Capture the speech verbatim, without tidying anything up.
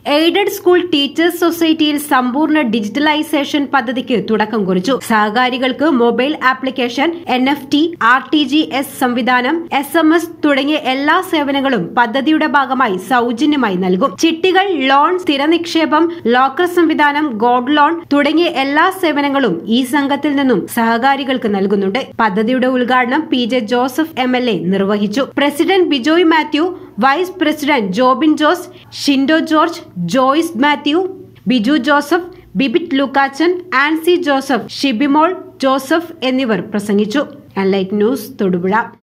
Aided school teachers സൊസൈറ്റിയിൽ സമ്പൂർണ്ണ digitalisation പദ്ധതിക്ക് തുടക്കം കുറിച്ചു. സഹകാരികൾക്ക് mobile application, N F T, R T G S സംവിധാനം, എസ് എം എസ് തുടങ്ങിയ എല്ലാ സേവനങ്ങളും പദ്ധതിയുടെ ഭാഗമായി സൗജന്യമായി നൽകും. ചിട്ടികൾ, ലോൺ, സ്ഥിര നിക്ഷേപം, ലോക്കർ സംവിധാനം, ഗോൾഡ് ലോൺ തുടങ്ങിയ എല്ലാ സേവനങ്ങളും ഈ സംഘത്തിൽ നിന്നും സഹകാരികൾക്ക് നൽകുന്നുണ്ട്. പദ്ധതിയുടെ ഉദ്ഘാടനം P J Joseph M L A നിർവഹിച്ചു. President Bijoy Mathew, vice president Jobin Jose, Shindo George, Joyce Mathew, Biju Joseph, Bibit Lukachan, Ancy Joseph, Shibimol Joseph എന്നിവർ പ്രസംഗിച്ചു. എൻലൈറ്റ് ന്യൂസ് തൊടുപുഴ.